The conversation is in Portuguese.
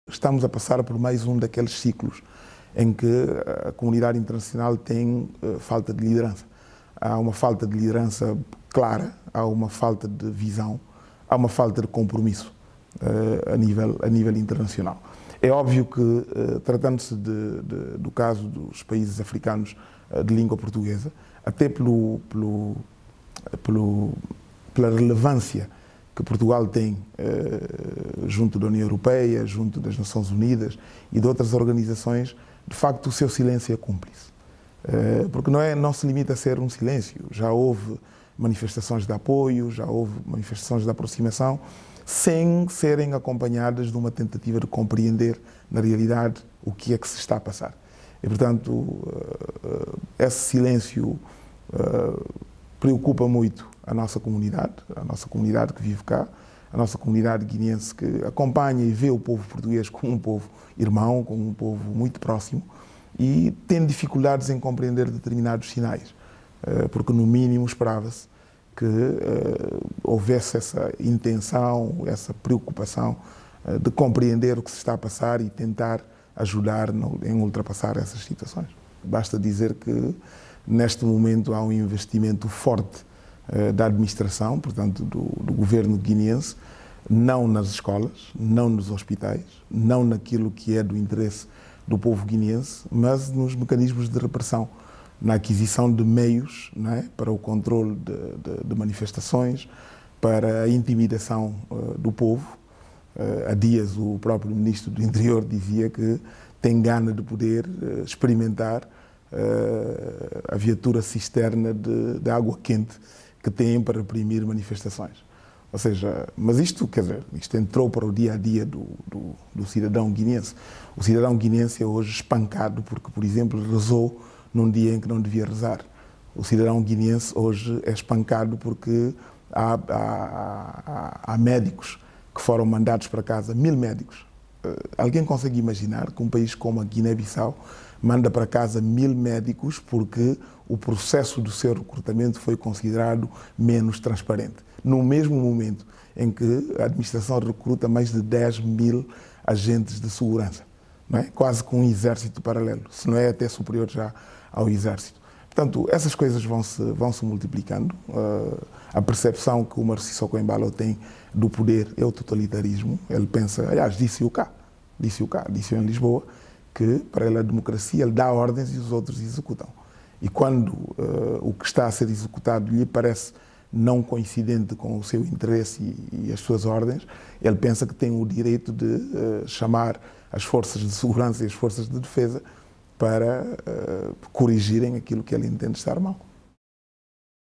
Estamos a passar por mais um daqueles ciclos em que a comunidade internacional tem falta de liderança. Há uma falta de liderança clara, há uma falta de visão, há uma falta de compromisso a nível internacional. É óbvio que, tratando-se do caso dos países africanos de língua portuguesa, até pela relevância que Portugal tem junto da União Europeia, junto das Nações Unidas e de outras organizações, de facto o seu silêncio é cúmplice. Porque não se limita a ser um silêncio. Já houve manifestações de apoio, já houve manifestações de aproximação, sem serem acompanhadas de uma tentativa de compreender, na realidade, o que é que se está a passar. E, portanto, esse silêncio preocupa muito a nossa comunidade que vive cá, a nossa comunidade guineense que acompanha e vê o povo português como um povo irmão, como um povo muito próximo e tem dificuldades em compreender determinados sinais, porque no mínimo esperava-se que houvesse essa intenção, essa preocupação de compreender o que se está a passar e tentar ajudar em ultrapassar essas situações. Basta dizer que neste momento há um investimento forte da administração, portanto do governo guineense, não nas escolas, não nos hospitais, não naquilo que é do interesse do povo guineense, mas nos mecanismos de repressão, na aquisição de meios, não é, para o controle de manifestações, para a intimidação do povo. Há dias o próprio Ministro do Interior dizia que tem gana de poder experimentar a viatura cisterna de água quente que têm para reprimir manifestações. Ou seja, mas isto, quer dizer, isto entrou para o dia-a-dia do cidadão guineense. O cidadão guineense é hoje espancado porque, por exemplo, rezou num dia em que não devia rezar. O cidadão guineense hoje é espancado porque há médicos que foram mandados para casa, 1000 médicos. Alguém consegue imaginar que um país como a Guiné-Bissau manda para casa 1000 médicos porque o processo do seu recrutamento foi considerado menos transparente? No mesmo momento em que a administração recruta mais de 10.000 agentes de segurança, não é? Quase com um exército paralelo, se não é até superior já ao exército. Portanto, essas coisas vão se multiplicando. A percepção que o Marci Soko Embalo tem do poder é o totalitarismo. Ele pensa, aliás, disse-o em Lisboa, que para ele a democracia, ele dá ordens e os outros executam. E quando o que está a ser executado lhe parece não coincidente com o seu interesse e as suas ordens, ele pensa que tem o direito de chamar as forças de segurança e as forças de defesa para corrigirem aquilo que ele entende estar mal.